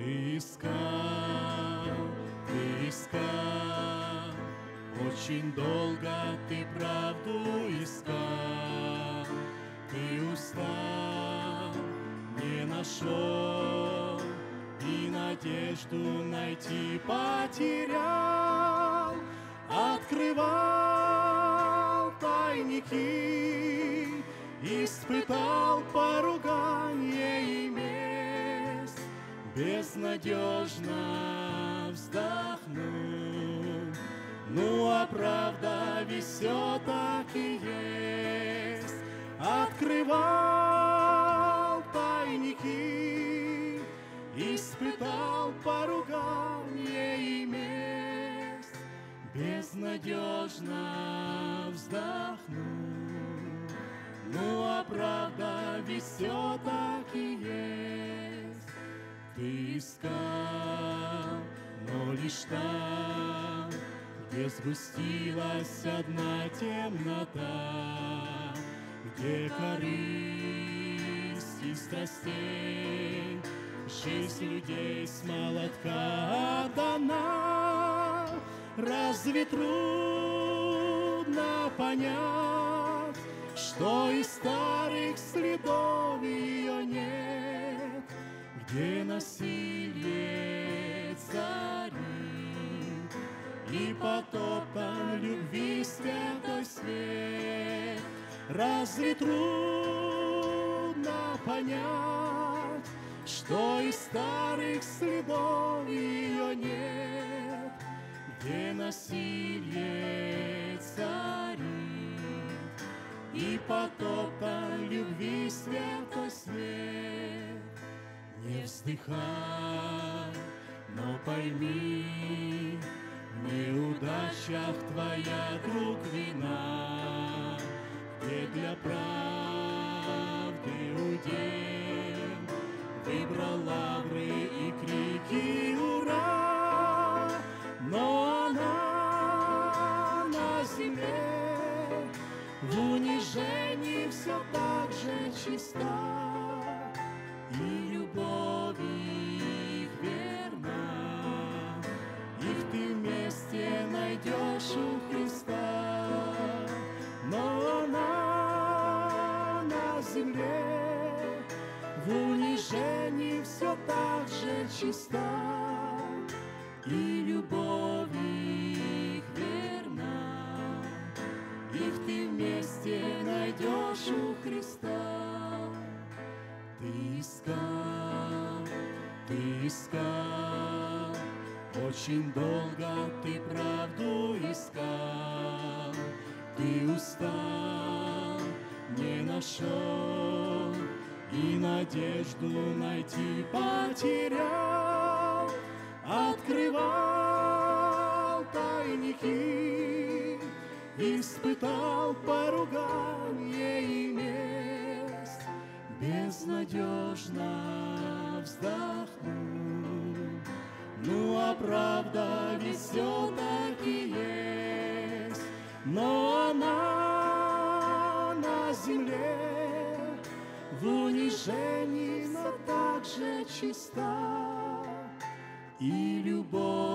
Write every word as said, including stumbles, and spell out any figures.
Ты искал, ты искал, очень долго ты правду искал. Ты устал, не нашел, и надежду найти потерял. Открывал тайники, испытал поругание и месть, безнадежно вздохнул. Ну, а правда ведь все-таки есть. Открывал тайники, испытал поругание и месть, безнадежно вздохнул. Ну, а правда ведь все-таки есть. Ты искал, но лишь там, где сгустилась одна темнота, где корысть и страстей, жизнь людей с молотка отдана. Разве трудно понять, что из старых следов ее нет, где насилие царит и потоптан любви святой свет? Разве трудно понять, что из старых следов ее нет, где насилие царит и потоптан любви святой свет? Не вздыхай, но пойми, в неудачах твоя, друг, вина, где для правды удел выбрал лавры и крики «Ура!», но она на земле в унижении все так же чиста, и любовь их верна, их ты вместе найдешь у Христа. Но она на земле в унижении все так же чиста, и любовь их верна, их ты вместе найдешь у Христа. Ты искал, ты искал, очень долго ты правду искал. Ты устал, не нашел, и надежду найти потерял. Открывал тайники, испытал поругание и месть, безнадежно вздохнул. Ну, а правда ведь все-таки есть. Но она на земле в унижении, но так же чиста, и любовь